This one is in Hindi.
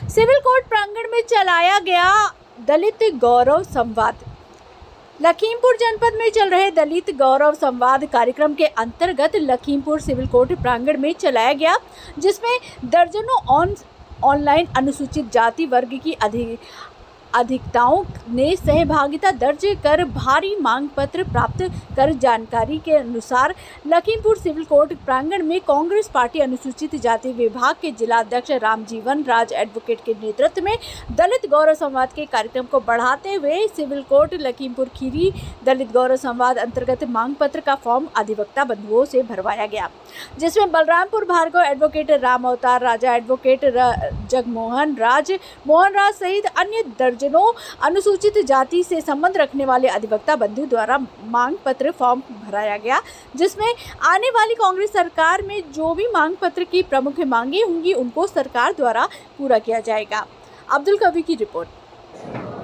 सिविल कोर्ट प्रांगण में चलाया गया दलित गौरव संवाद। लखीमपुर जनपद में चल रहे दलित गौरव संवाद कार्यक्रम के अंतर्गत लखीमपुर सिविल कोर्ट प्रांगण में चलाया गया, जिसमें दर्जनों ऑनलाइन अनुसूचित जाति वर्ग की अधिवक्ताओं ने सहभागिता दर्ज कर भारी मांग पत्र प्राप्त कर जानकारी के अनुसार लखीमपुर सिविल कोर्ट प्रांगण में कांग्रेस पार्टी अनुसूचित जाति विभाग के जिला अध्यक्ष रामजीवन राज एडवोकेट के नेतृत्व में दलित गौरव संवाद के कार्यक्रम को बढ़ाते हुए सिविल कोर्ट लखीमपुर खीरी दलित गौरव संवाद अंतर्गत मांग पत्र का फॉर्म अधिवक्ता बंधुओं से भरवाया गया, जिसमें बलरामपुर भार्गव एडवोकेट राम अवतार राजा एडवोकेट जगमोहन राज सहित अन्य दर्जनों अनुसूचित जाति से संबंध रखने वाले अधिवक्ता बंधु द्वारा मांग पत्र फॉर्म भराया गया, जिसमें आने वाली कांग्रेस सरकार में जो भी मांग पत्र की प्रमुख मांगे होंगी उनको सरकार द्वारा पूरा किया जाएगा। अब्दुल कवी की रिपोर्ट।